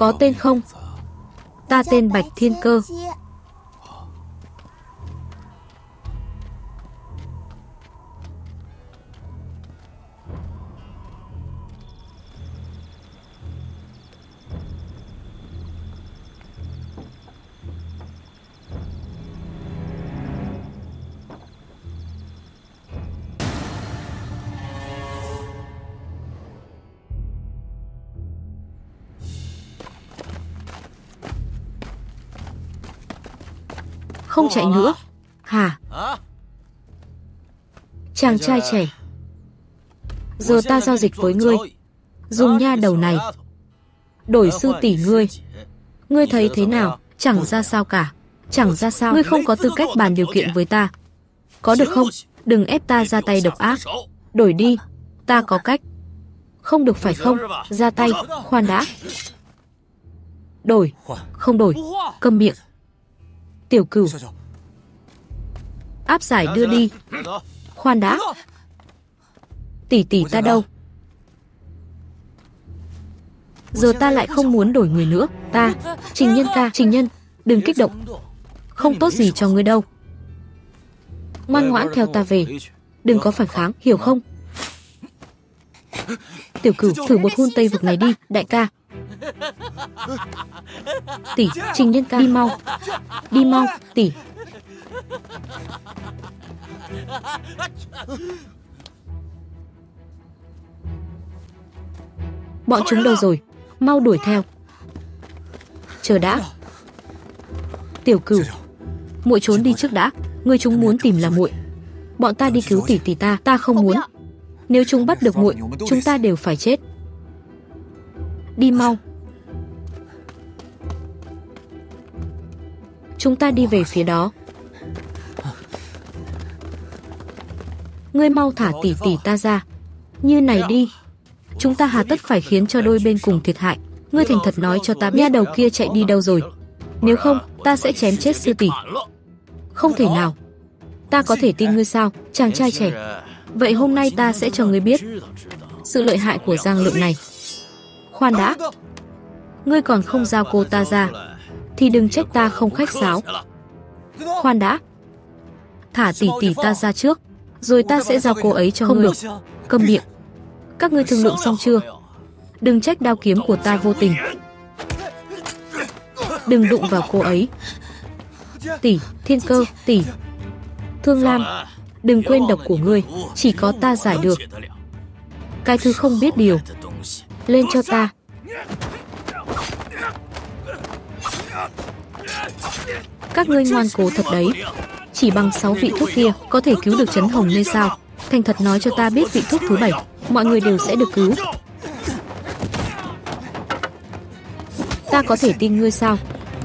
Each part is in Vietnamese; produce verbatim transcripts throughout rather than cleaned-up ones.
Có tên không? Ta tên Bạch Thiên Cơ. Không chạy nữa. Hả? Chàng trai trẻ, giờ ta giao dịch với ngươi. Dùng nha đầu này đổi sư tỷ ngươi. Ngươi thấy thế nào? Chẳng ra sao cả. Chẳng ra sao. Ngươi không có tư cách bàn điều kiện với ta. Có được không? Đừng ép ta ra tay độc ác. Đổi đi. Ta có cách. Không được phải không? Ra tay. Khoan đã. Đổi. Không đổi. Câm miệng. Tiểu Cửu, áp giải đưa đi. Khoan đã. Tỷ tỷ ta đâu? Giờ ta lại không muốn đổi người nữa. Ta, Trình Nhân ca, Trình Nhân, đừng kích động. Không tốt gì cho ngươi đâu. Ngoan ngoãn theo ta về. Đừng có phản kháng, hiểu không? Tiểu Cửu, thử một hôn Tây vực này đi, đại ca. Tỷ, Trình Nhân ca, đi mau. Đi mau, tỷ. Bọn chúng đâu rồi? Mau đuổi theo. Chờ đã. Tiểu Cửu, muội trốn đi trước đã. Người chúng muốn tìm là muội. Bọn ta đi cứu tỷ tỷ ta, ta không muốn. Nếu chúng bắt được muội, chúng ta đều phải chết. Đi mau. Chúng ta đi về phía đó. Ngươi mau thả tỷ tỷ ta ra. Như này đi. Chúng ta hà tất phải khiến cho đôi bên cùng thiệt hại. Ngươi thành thật nói cho ta biết nha đầu kia chạy đi đâu rồi. Nếu không, ta sẽ chém chết sư tỷ. Không thể nào. Ta có thể tin ngươi sao, chàng trai trẻ. Vậy hôm nay ta sẽ cho ngươi biết sự lợi hại của Giang Lượng này. Khoan đã. Ngươi còn không giao cô ta ra thì đừng trách ta không khách sáo. Khoan đã. Thả tỷ tỷ ta ra trước, rồi ta sẽ giao cô ấy cho ngươi. Không được. Câm miệng. Các ngươi thương lượng xong chưa? Đừng trách đao kiếm của ta vô tình. Đừng đụng vào cô ấy. Tỷ, Thiên Cơ, tỷ. Thương Lam, đừng quên độc của ngươi, chỉ có ta giải được. Cái thứ không biết điều. Lên cho ta. Các ngươi ngoan cố thật đấy. Chỉ bằng sáu vị thuốc kia có thể cứu được Trấn Hồng Lê sao? Thành thật nói cho ta biết vị thuốc thứ bảy, mọi người đều sẽ được cứu. Ta có thể tin ngươi sao?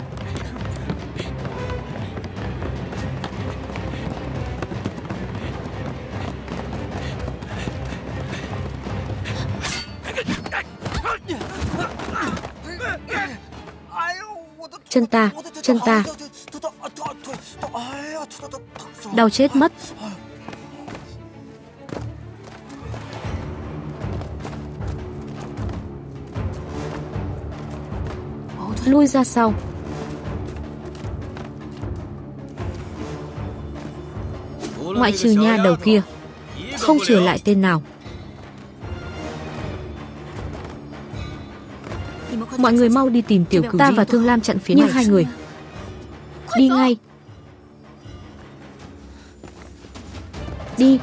Chân ta, chân ta. Đau chết mất. Lui ra sau. Ngoại trừ nha đầu kia, không trừ lại tên nào. Mọi người mau đi tìm Tiểu Cửu. Ta và Thương Lam chặn phía này. Hai người đi ngay. Đi.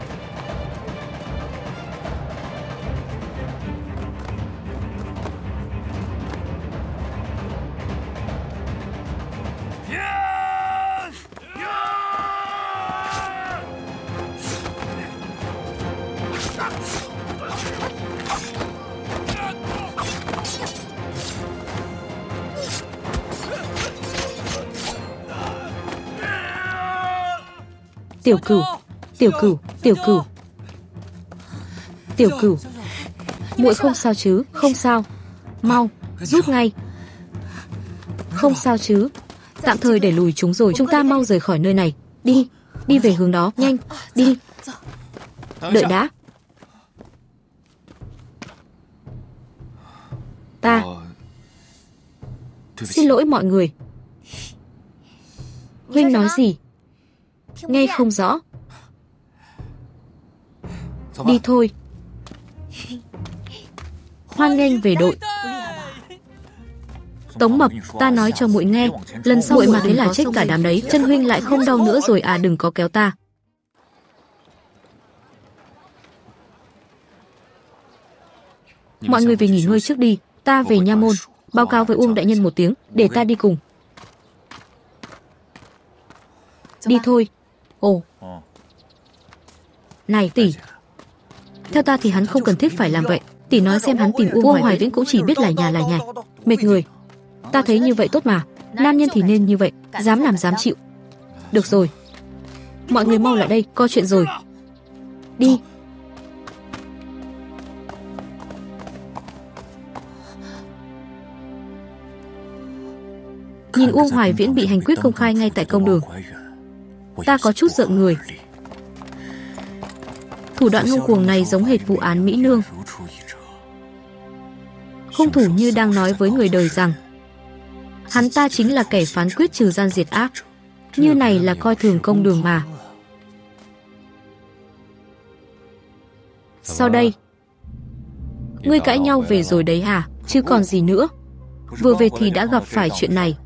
Tiểu Cửu, Tiểu Cửu, Tiểu Cửu. Tiểu Cửu, muội không sao chứ? Không sao. Mau, rút ngay. Không sao chứ? Tạm thời đẩy lùi chúng rồi, chúng ta mau rời khỏi nơi này. Đi, đi về hướng đó, nhanh, đi. Đợi đã. Ta, Xin lỗi mọi người. Huynh nói gì? Nghe không rõ. Đi thôi. Hoan nghênh về đội. Tống Mập, ta nói cho muội nghe, lần sau muội mà thế là chết cả đám đấy. Chân huynh lại không đau nữa rồi à, đừng có kéo ta. Mọi người về nghỉ ngơi trước đi, ta về nha môn, báo cáo với Uông đại nhân một tiếng, để ta đi cùng. Đi thôi. Ồ. Này tỷ. Theo ta thì hắn không cần thiết phải làm vậy. Tỷ nói xem hắn tìm Uông Hoài, Hoài Viễn cũng chỉ biết là nhà là nhải. Mệt người. Ta thấy như vậy tốt mà. Nam nhân thì nên như vậy, dám làm dám chịu. Được rồi. Mọi người mau lại đây, có chuyện rồi. Đi. Nhìn Uông Hoài Viễn bị hành quyết công khai ngay tại công đường, ta có chút giận người. Thủ đoạn ngông cuồng này giống hệt vụ án Mỹ Nương. Hung thủ như đang nói với người đời rằng hắn ta chính là kẻ phán quyết trừ gian diệt ác. Như này là coi thường công đường mà. Sau đây, ngươi cãi nhau về rồi đấy à? Chứ còn gì nữa. Vừa về thì đã gặp phải chuyện này.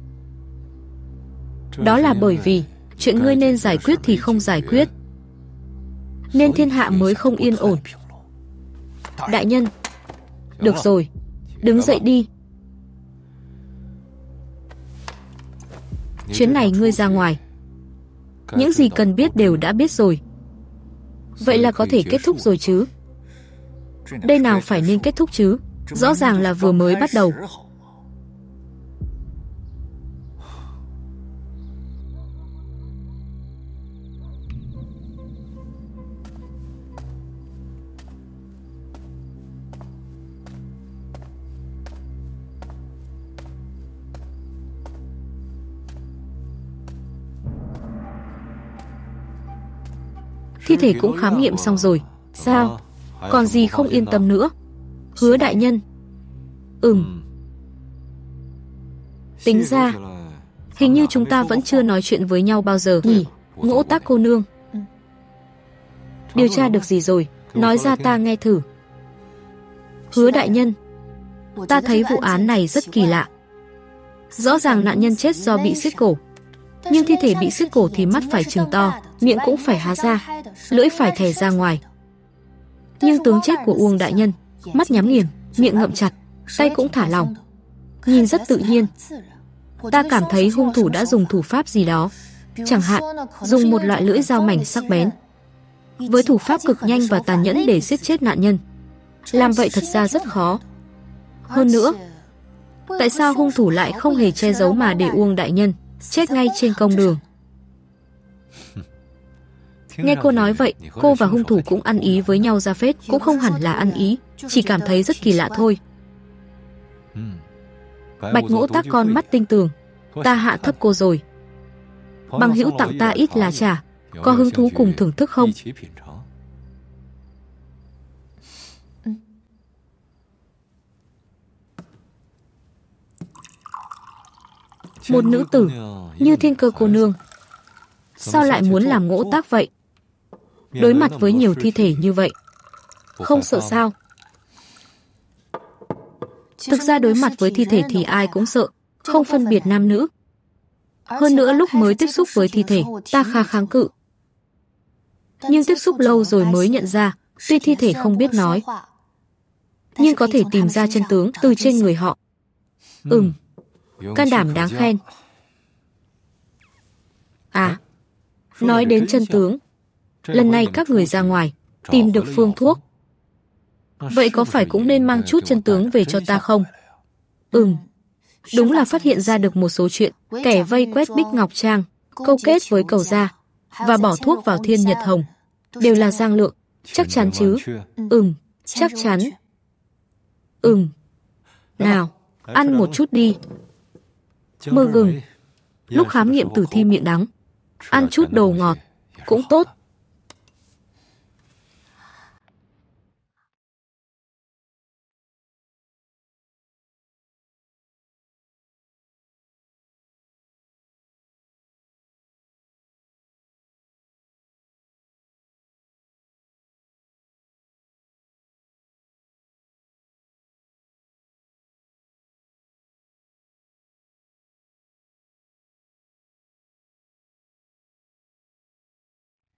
Đó là bởi vì chuyện ngươi nên giải quyết thì không giải quyết, nên thiên hạ mới không yên ổn. Đại nhân, được rồi, đứng dậy đi. Chuyến này ngươi ra ngoài, những gì cần biết đều đã biết rồi. Vậy là có thể kết thúc rồi chứ? Đây nào phải nên kết thúc chứ? Rõ ràng là vừa mới bắt đầu. Thi thể cũng khám nghiệm xong rồi. Sao? Còn gì không yên tâm nữa? Hứa đại nhân. Ừm. Tính ra hình như chúng ta vẫn chưa nói chuyện với nhau bao giờ nhỉ? Ngỗ Tác cô nương, điều tra được gì rồi? Nói ra ta nghe thử. Hứa đại nhân, ta thấy vụ án này rất kỳ lạ. Rõ ràng nạn nhân chết do bị xiết cổ, nhưng thi thể bị xiết cổ thì mắt phải trừng to, miệng cũng phải há ra, lưỡi phải thè ra ngoài. Nhưng tướng chết của Uông đại nhân, mắt nhắm nghiền, miệng ngậm chặt, tay cũng thả lỏng, nhìn rất tự nhiên. Ta cảm thấy hung thủ đã dùng thủ pháp gì đó, chẳng hạn dùng một loại lưỡi dao mảnh sắc bén, với thủ pháp cực nhanh và tàn nhẫn để giết chết nạn nhân. Làm vậy thật ra rất khó. Hơn nữa, tại sao hung thủ lại không hề che giấu mà để Uông đại nhân chết ngay trên công đường? Nghe cô nói vậy, cô và hung thủ cũng ăn ý với nhau ra phết. Cũng không hẳn là ăn ý, chỉ cảm thấy rất kỳ lạ thôi. Bạch Ngỗ Tác con mắt tinh tường, ta hạ thấp cô rồi. Bằng hữu tặng ta ít lá trà, có hứng thú cùng thưởng thức không? Một nữ tử như Thiên Cơ cô nương, sao lại muốn làm Ngỗ Tác vậy? Đối mặt với nhiều thi thể như vậy, không sợ sao? Thực ra đối mặt với thi thể thì ai cũng sợ, không phân biệt nam nữ. Hơn nữa lúc mới tiếp xúc với thi thể, ta khá kháng cự. Nhưng tiếp xúc lâu rồi mới nhận ra, tuy thi thể không biết nói, nhưng có thể tìm ra chân tướng từ trên người họ. Ừm, can đảm đáng khen. À, nói đến chân tướng, lần này các người ra ngoài, tìm được phương thuốc. Vậy có phải cũng nên mang chút chân tướng về cho ta không? Ừm, đúng là phát hiện ra được một số chuyện. Kẻ vây quét Bích Ngọc Trang, câu kết với Cầu Gia và bỏ thuốc vào Thiên Nhật Hồng đều là Giang Lượng. Chắc chắn chứ? Ừm, chắc chắn. Ừm. Nào, ăn một chút đi. Mơ gừng. Lúc khám nghiệm tử thi miệng đắng, ăn chút đồ ngọt cũng tốt.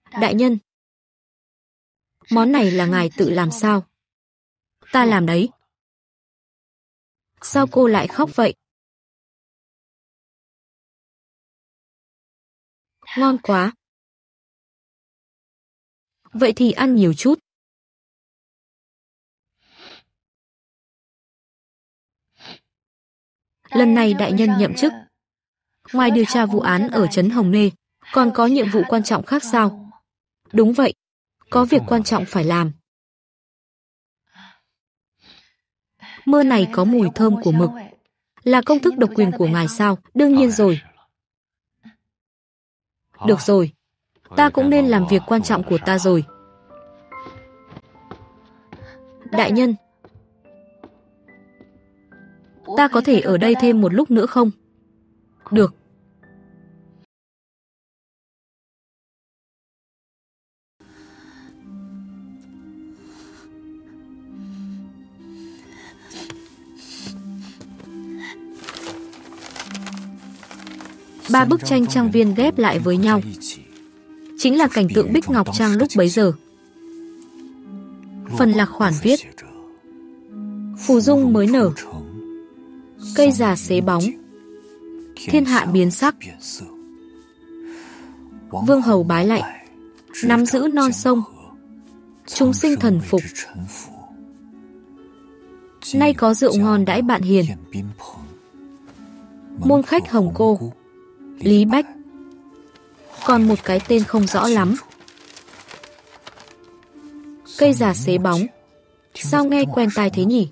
Đại nhân, món này là ngài tự làm sao? Ta làm đấy. Sao cô lại khóc vậy? Ngon quá. Vậy thì ăn nhiều chút. Lần này đại nhân nhậm chức, ngoài điều tra vụ án ở trấn Hồng Nê, còn có nhiệm vụ quan trọng khác sao? Đúng vậy, có việc quan trọng phải làm. Mơ này có mùi thơm của mực. Là công thức độc quyền của ngài sao? Đương nhiên rồi. Được rồi, ta cũng nên làm việc quan trọng của ta rồi. Đại nhân, ta có thể ở đây thêm một lúc nữa không? Được. Ba bức tranh trang viên ghép lại với nhau chính là cảnh tượng Bích Ngọc Trang lúc bấy giờ. Phần lạc khoản viết: phù dung mới nở, cây già xế bóng, thiên hạ biến sắc. Vương hầu bái lạy, nắm giữ non sông, chúng sinh thần phục. Nay có rượu ngon đãi bạn hiền, môn khách Hồng Cô, Lý Bách. Còn một cái tên không rõ lắm. Cây già xế bóng. Sao nghe quen tai thế nhỉ?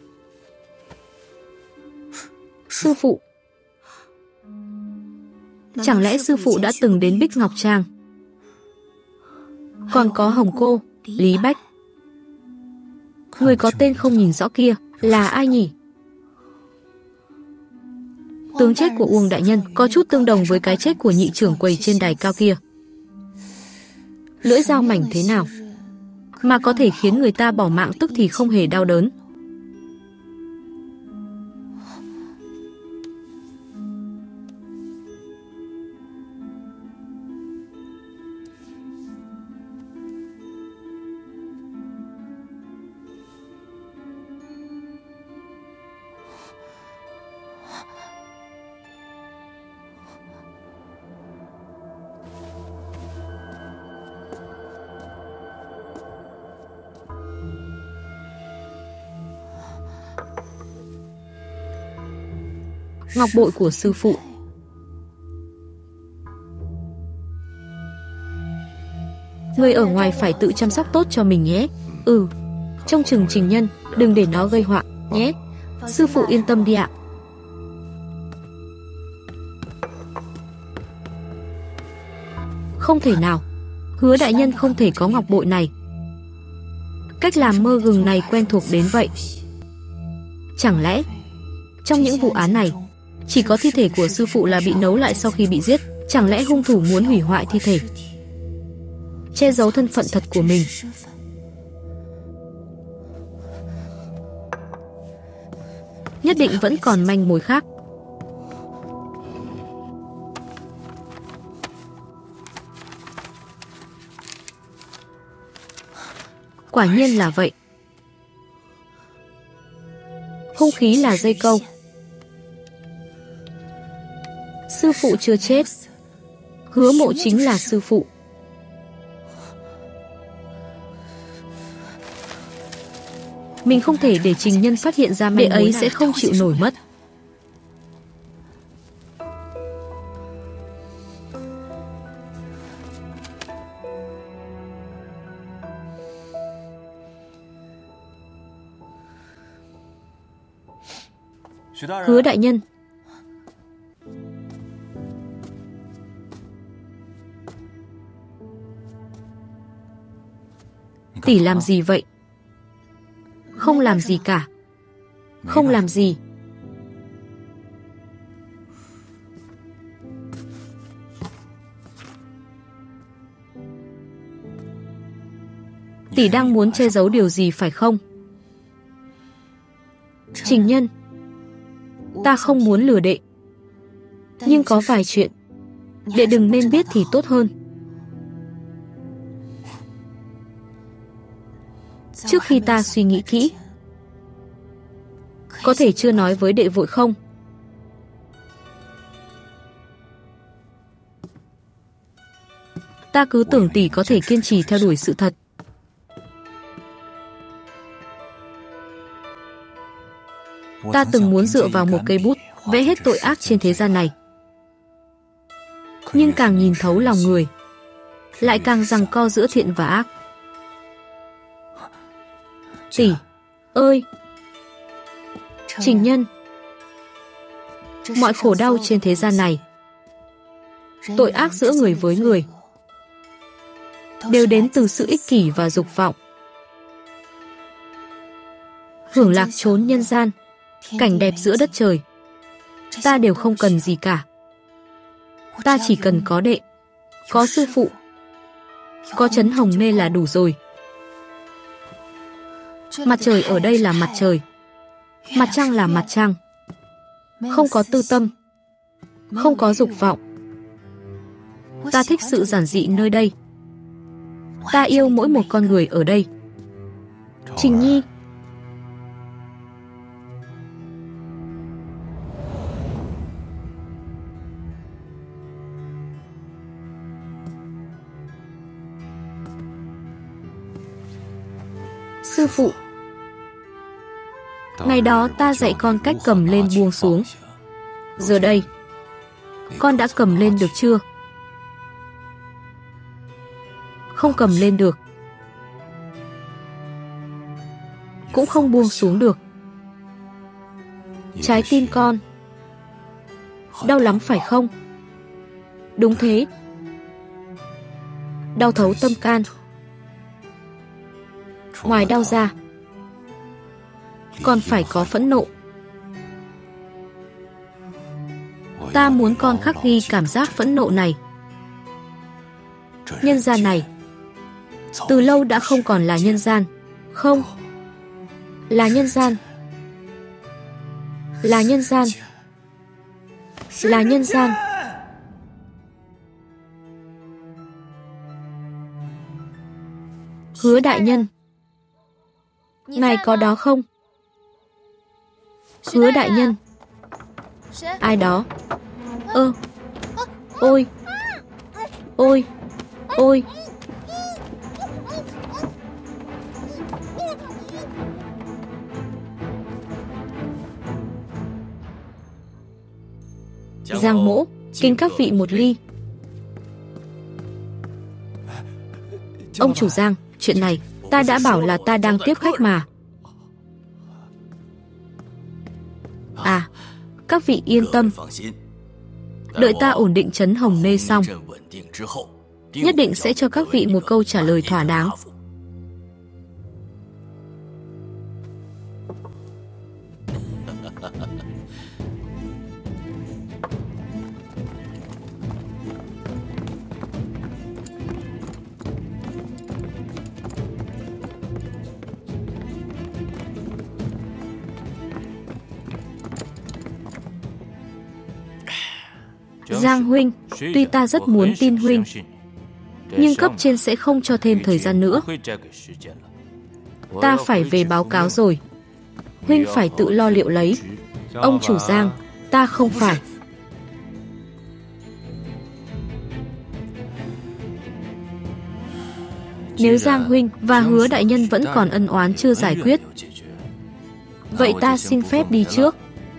Sư phụ. Chẳng lẽ sư phụ đã từng đến Bích Ngọc Trang? Còn có Hồng Cô, Lý Bách. Người có tên không nhìn rõ kia là ai nhỉ? Tướng chết của Uông đại nhân có chút tương đồng với cái chết của nhị trưởng quầy trên đài cao kia. Lưỡi dao mảnh thế nào mà có thể khiến người ta bỏ mạng tức thì không hề đau đớn? Ngọc bội của sư phụ. Người ở ngoài phải tự chăm sóc tốt cho mình nhé. Ừ, trông chừng Trình Nhân, đừng để nó gây họa nhé. Sư phụ yên tâm đi ạ. Không thể nào, Hứa đại nhân không thể có ngọc bội này. Cách làm mơ gừng này quen thuộc đến vậy. Chẳng lẽ trong những vụ án này chỉ có thi thể của sư phụ là bị nấu lại sau khi bị giết? Chẳng lẽ hung thủ muốn hủy hoại thi thể, che giấu thân phận thật của mình? Nhất định vẫn còn manh mối khác. Quả nhiên là vậy. Hung khí là dây câu. Sư phụ chưa chết. Hứa Mộ chính là sư phụ. Mình không thể để Trình Nhân phát hiện ra manh mối ấy, sẽ không chịu nổi mất. Hứa đại nhân. Tỷ làm gì vậy? Không làm gì cả. Không làm gì. Tỷ đang muốn che giấu điều gì phải không? Trình Nhân, ta không muốn lừa đệ, nhưng có vài chuyện đệ đừng nên biết thì tốt hơn. Trước khi ta suy nghĩ kỹ, có thể chưa nói với đệ vội không? Ta cứ tưởng tỷ có thể kiên trì theo đuổi sự thật. Ta từng muốn dựa vào một cây bút vẽ hết tội ác trên thế gian này. Nhưng càng nhìn thấu lòng người, lại càng giằng co giữa thiện và ác. Tỷ ơi! Trình Nhân, mọi khổ đau trên thế gian này, tội ác giữa người với người, đều đến từ sự ích kỷ và dục vọng. Hưởng lạc trốn nhân gian, cảnh đẹp giữa đất trời, ta đều không cần gì cả. Ta chỉ cần có đệ, có sư phụ, có Trấn Hồng Nê là đủ rồi. Mặt trời ở đây là mặt trời, mặt trăng là mặt trăng. Không có tư tâm, không có dục vọng. Ta thích sự giản dị nơi đây. Ta yêu mỗi một con người ở đây. Trình Nhi. Sư phụ, ngày đó ta dạy con cách cầm lên buông xuống. Giờ đây, con đã cầm lên được chưa? Không cầm lên được, cũng không buông xuống được. Trái tim con đau lắm phải không? Đúng thế, đau thấu tâm can. Ngoài đau ra, còn phải có phẫn nộ. Ta muốn con khắc ghi cảm giác phẫn nộ này. Nhân gian này từ lâu đã không còn là nhân gian. Không, là nhân gian. Là nhân gian. Là nhân gian. Hứa đại nhân, ngài có đó không? Hứa đại nhân. Ai đó? Ơ, ôi, ôi, ôi. Giang Mỗ, kính các vị một ly. Ông chủ Giang, chuyện này, ta đã bảo là ta đang tiếp khách mà. À, các vị yên tâm. Đợi ta ổn định Trấn Hồng Nê xong, nhất định sẽ cho các vị một câu trả lời thỏa đáng. Giang huynh, tuy ta rất muốn tin huynh, nhưng cấp trên sẽ không cho thêm thời gian nữa. Ta phải về báo cáo rồi. Huynh phải tự lo liệu lấy. Ông chủ Giang, ta không phải. Nếu Giang huynh và Hứa đại nhân vẫn còn ân oán chưa giải quyết, vậy ta xin phép đi trước.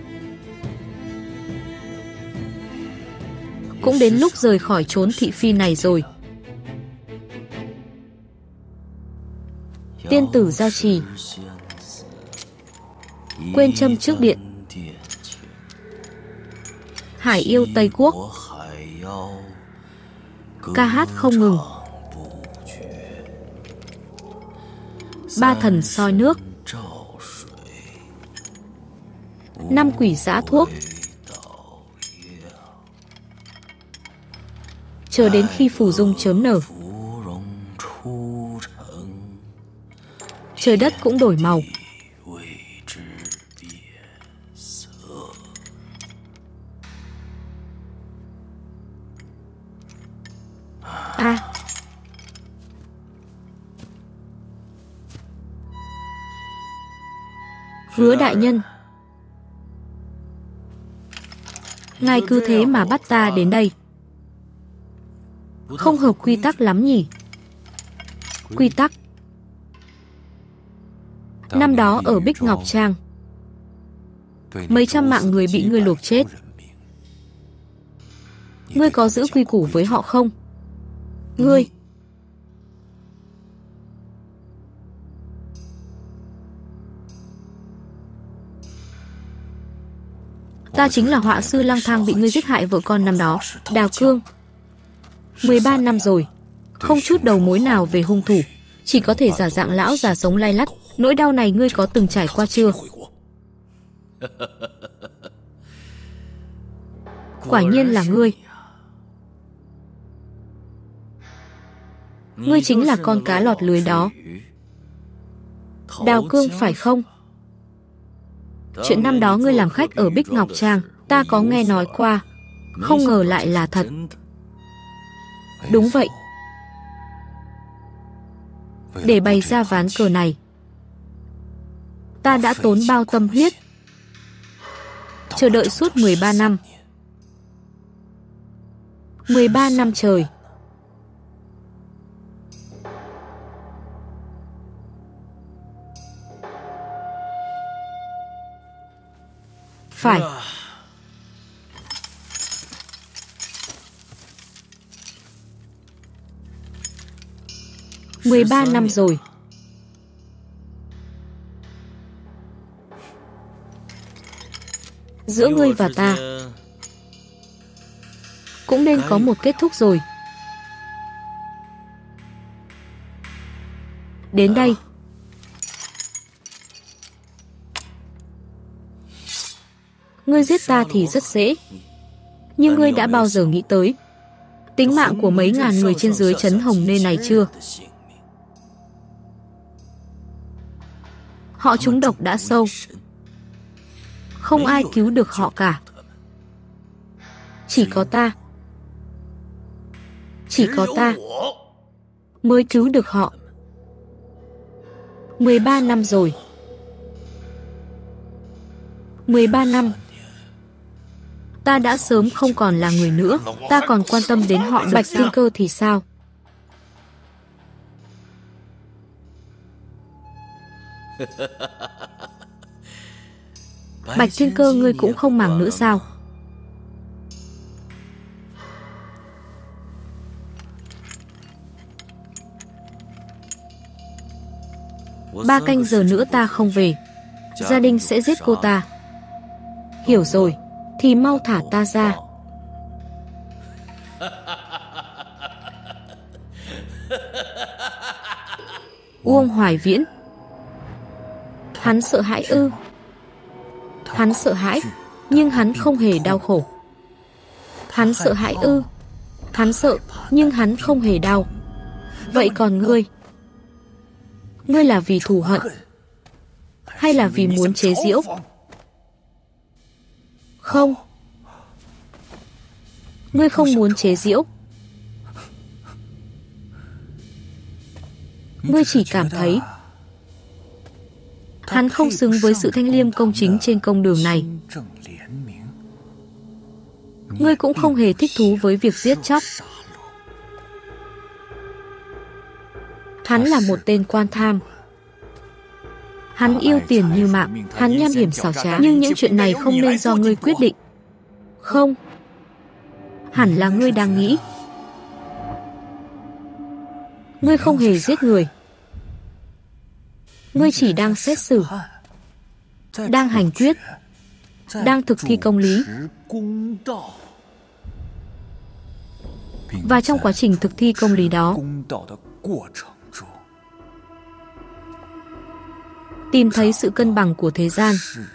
Cũng đến lúc rời khỏi chốn thị phi này rồi. Tiên tử Giao Trì, quên châm trước điện. Hải yêu Tây Quốc, ca hát không ngừng. Ba thần soi nước, năm quỷ giã thuốc. Chờ đến khi phù dung chớm nở, trời đất cũng đổi màu. À, Hứa đại nhân, ngài cứ thế mà bắt ta đến đây. Không hợp quy tắc lắm nhỉ? Quy tắc. Năm đó ở Bích Ngọc Trang, mấy trăm mạng người bị ngươi luộc chết. Ngươi có giữ quy củ với họ không? Ngươi. Ta chính là họa sư lang thang bị ngươi giết hại vợ con năm đó, Đào Cương. mười ba năm rồi, không chút đầu mối nào về hung thủ, chỉ có thể giả dạng lão già sống lay lắt. Nỗi đau này ngươi có từng trải qua chưa? Quả nhiên là ngươi. Ngươi chính là con cá lọt lưới đó, Đào Cương phải không? Chuyện năm đó ngươi làm khách ở Bích Ngọc Trang, ta có nghe nói qua, không ngờ lại là thật. Đúng vậy. Để bày ra ván cờ này, ta đã tốn bao tâm huyết, chờ đợi suốt mười ba năm. mười ba năm trời. Phải. mười ba năm rồi. Giữa ngươi và ta cũng nên có một kết thúc rồi. Đến đây. Ngươi giết ta thì rất dễ, nhưng ngươi đã bao giờ nghĩ tới tính mạng của mấy ngàn người trên dưới trấn Hồng Nê này chưa? Họ trúng độc đã sâu, không ai cứu được họ cả. Chỉ có ta, chỉ có ta mới cứu được họ. mười ba năm rồi. mười ba năm. Ta đã sớm không còn là người nữa. Ta còn quan tâm đến họ. Bạch Thiên Cơ thì sao? Bạch Thiên Cơ ngươi cũng không màng nữa sao? Ba canh giờ nữa ta không về, gia đình sẽ giết cô ta. Hiểu rồi, thì mau thả ta ra. Uông Hoài Viễn. Hắn sợ hãi ư? Hắn sợ hãi, nhưng hắn không hề đau khổ. Hắn sợ hãi ư? Hắn sợ, nhưng hắn không hề đau. Vậy còn ngươi? Ngươi là vì thù hận, hay là vì muốn chế giễu? Không. Ngươi không muốn chế giễu. Ngươi chỉ cảm thấy hắn không xứng với sự thanh liêm công chính trên công đường này. Ngươi cũng không hề thích thú với việc giết chóc. Hắn là một tên quan tham. Hắn yêu tiền như mạng. Hắn nham hiểm xảo trá. Nhưng những chuyện này không nên do ngươi quyết định. Không. Hẳn là ngươi đang nghĩ. Ngươi không hề giết người. Ngươi chỉ đang xét xử, đang hành quyết, đang thực thi công lý. Và trong quá trình thực thi công lý đó, tìm thấy sự cân bằng của thế gian.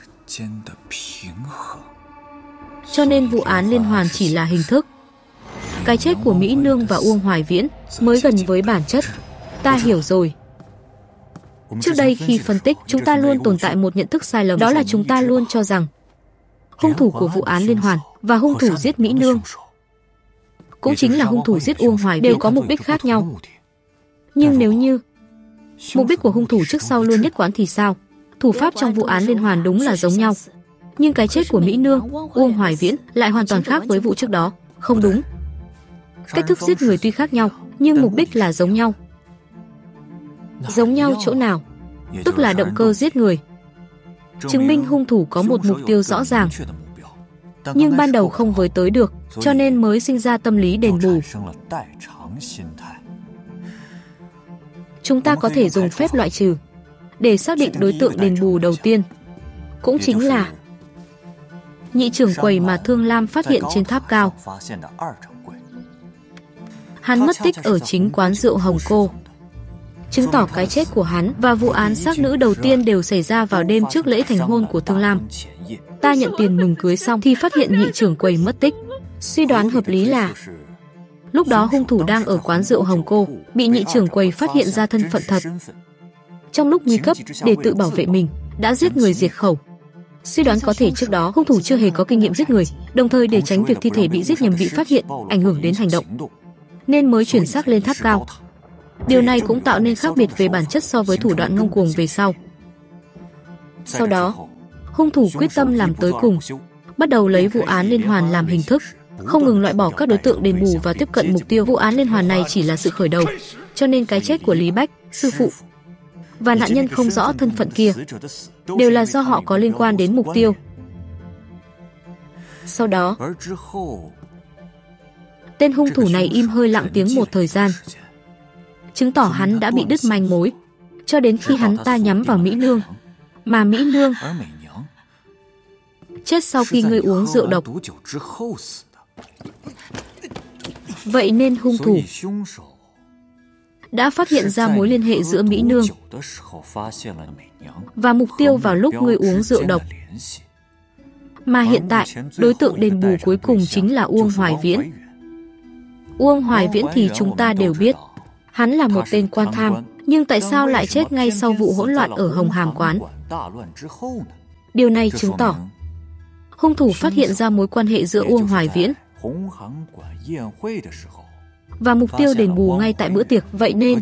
Cho nên vụ án liên hoàn chỉ là hình thức. Cái chết của Mỹ Nương và Uông Hoài Viễn mới gần với bản chất. Ta hiểu rồi. Trước đây khi phân tích, chúng ta luôn tồn tại một nhận thức sai lầm. Đó là chúng ta luôn cho rằng hung thủ của vụ án liên hoàn và hung thủ giết Mỹ Nương, cũng chính là hung thủ giết Uông Hoài Viễn, đều có mục đích khác nhau. Nhưng nếu như mục đích của hung thủ trước sau luôn nhất quán thì sao? Thủ pháp trong vụ án liên hoàn đúng là giống nhau. Nhưng cái chết của Mỹ Nương, Uông Hoài Viễn lại hoàn toàn khác với vụ trước đó. Không đúng. Cách thức giết người tuy khác nhau, nhưng mục đích là giống nhau. Giống nhau chỗ nào? Tức là động cơ giết người. Chứng minh hung thủ có một mục tiêu rõ ràng, nhưng ban đầu không với tới được, cho nên mới sinh ra tâm lý đền bù. Chúng ta có thể dùng phép loại trừ để xác định đối tượng đền bù đầu tiên, cũng chính là nhị trưởng quầy mà Thương Lam phát hiện trên tháp cao. Hắn mất tích ở chính quán rượu Hồng Cô, chứng tỏ cái chết của hắn và vụ án xác nữ đầu tiên đều xảy ra vào đêm trước lễ thành hôn của Thương Lam. Ta nhận tiền mừng cưới xong thì phát hiện nhị trưởng quầy mất tích. Suy đoán hợp lý là lúc đó hung thủ đang ở quán rượu Hồng Cô, bị nhị trưởng quầy phát hiện ra thân phận thật. Trong lúc nguy cấp, để tự bảo vệ mình, đã giết người diệt khẩu. Suy đoán có thể trước đó hung thủ chưa hề có kinh nghiệm giết người, đồng thời để tránh việc thi thể bị giết nhầm bị phát hiện, ảnh hưởng đến hành động, nên mới chuyển xác lên tháp cao. Điều này cũng tạo nên khác biệt về bản chất so với thủ đoạn ngông cuồng về sau. Sau đó, hung thủ quyết tâm làm tới cùng, bắt đầu lấy vụ án liên hoàn làm hình thức, không ngừng loại bỏ các đối tượng đền bù và tiếp cận mục tiêu. Vụ án liên hoàn này chỉ là sự khởi đầu, cho nên cái chết của Lý Bách, sư phụ và nạn nhân không rõ thân phận kia đều là do họ có liên quan đến mục tiêu. Sau đó, tên hung thủ này im hơi lặng tiếng một thời gian, chứng tỏ hắn đã bị đứt manh mối, cho đến khi hắn ta nhắm vào Mỹ Nương, mà Mỹ Nương chết sau khi ngươi uống rượu độc. Vậy nên hung thủ đã phát hiện ra mối liên hệ giữa Mỹ Nương và mục tiêu vào lúc ngươi uống rượu độc. Mà hiện tại, đối tượng đền bù cuối cùng chính là Uông Hoài Viễn. Uông Hoài Viễn thì chúng ta đều biết, hắn là một tên quan tham, nhưng tại sao lại chết ngay sau vụ hỗn loạn ở Hồng Hàm quán? Điều này chứng tỏ hung thủ phát hiện ra mối quan hệ giữa Uông Hoài Viễn và mục tiêu đền bù ngay tại bữa tiệc. Vậy nên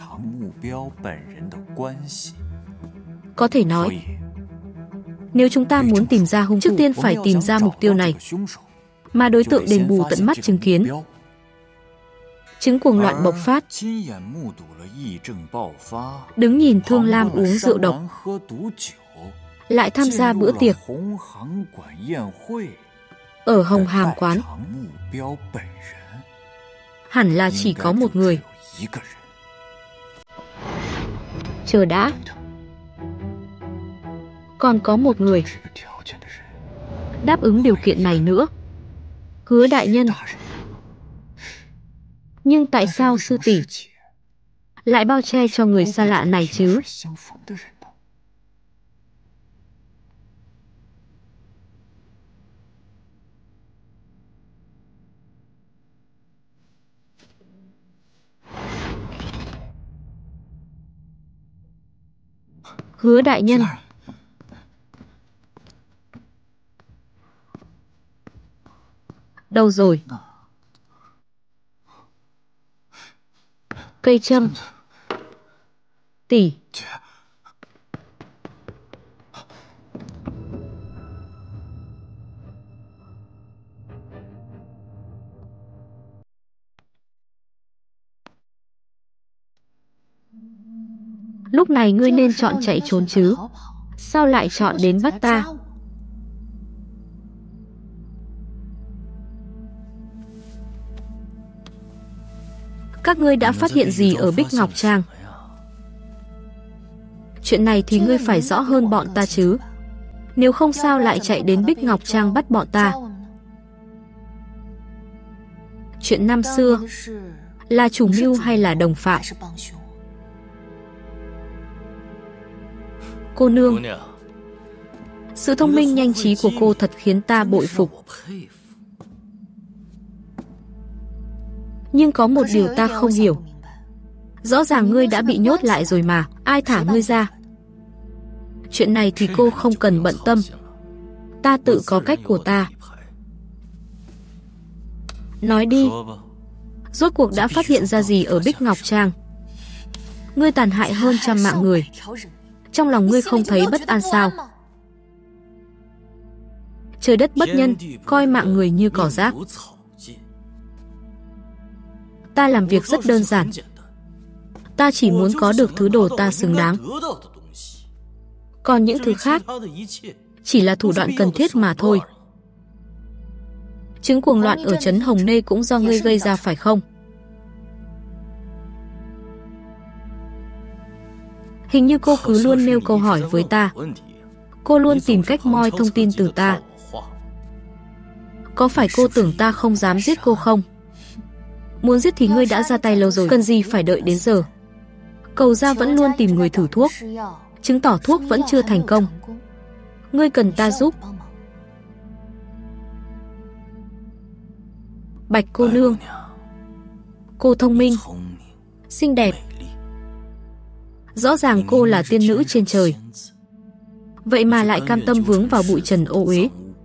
có thể nói, nếu chúng ta muốn tìm ra hung thủ, trước tiên phải tìm ra mục tiêu này mà đối tượng đền bù tận mắt chứng kiến. Chứng cuồng loạn bộc phát, đứng nhìn Thương Lam uống rượu độc, lại tham gia bữa tiệc ở Hồng Hàm quán, hẳn là chỉ có một người. Chờ đã, còn có một người đáp ứng điều kiện này nữa. Hứa đại nhân. Nhưng tại sao sư tỷ lại bao che cho người xa lạ này chứ? Hứa đại nhân. Đâu rồi? Cây châm. Tỷ. Lúc này ngươi nên chọn chạy trốn chứ, sao lại chọn đến bắt ta? Các ngươi đã phát hiện gì ở Bích Ngọc Trang? Chuyện này thì ngươi phải rõ hơn bọn ta chứ. Nếu không sao lại chạy đến Bích Ngọc Trang bắt bọn ta? Chuyện năm xưa là chủ mưu hay là đồng phạm? Cô nương, sự thông minh nhanh trí của cô thật khiến ta bội phục. Nhưng có một điều ta không hiểu. Rõ ràng ngươi đã bị nhốt lại rồi mà, ai thả ngươi ra? Chuyện này thì cô không cần bận tâm, ta tự có cách của ta. Nói đi, rốt cuộc đã phát hiện ra gì ở Bích Ngọc Trang? Ngươi tàn hại hơn trăm mạng người, Trong lòng ngươi không thấy bất an sao? Trời đất bất nhân, coi mạng người như cỏ rác. Ta làm việc rất đơn giản. Ta chỉ muốn có được thứ đồ ta xứng đáng. Còn những thứ khác chỉ là thủ đoạn cần thiết mà thôi. Chứng cuồng loạn ở trấn Hồng Nê cũng do ngươi gây ra phải không? Hình như cô cứ luôn nêu câu hỏi với ta. Cô luôn tìm cách moi thông tin từ ta. Có phải cô tưởng ta không dám giết cô không? Muốn giết thì ngươi đã ra tay lâu rồi, cần gì phải đợi đến giờ? Cầu gia vẫn luôn tìm người thử thuốc, chứng tỏ thuốc vẫn chưa thành công. Ngươi cần ta giúp. Bạch cô nương, cô thông minh, xinh đẹp. Rõ ràng cô là tiên nữ trên trời, vậy mà lại cam tâm vướng vào bụi trần ô uế.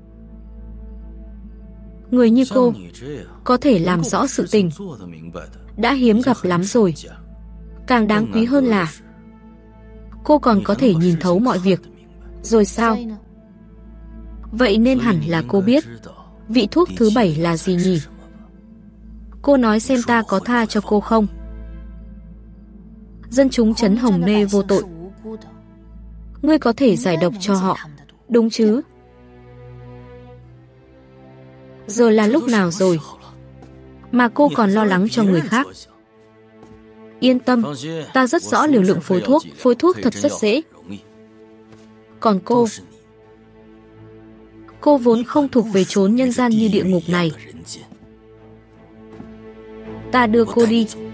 Người như cô có thể làm rõ sự tình đã hiếm gặp lắm rồi. Càng đáng quý hơn là cô còn có thể nhìn thấu mọi việc. Rồi sao? Vậy nên hẳn là cô biết vị thuốc thứ bảy là gì nhỉ? Cô nói xem ta có tha cho cô không? Dân chúng trấn Hồng Nê vô tội, ngươi có thể giải độc cho họ, đúng chứ? Giờ là lúc nào rồi mà cô còn lo lắng cho người khác? Yên tâm, ta rất rõ liều lượng phối thuốc, phối thuốc thật rất dễ. Còn cô, cô vốn không thuộc về chốn nhân gian như địa ngục này. Ta đưa cô đi.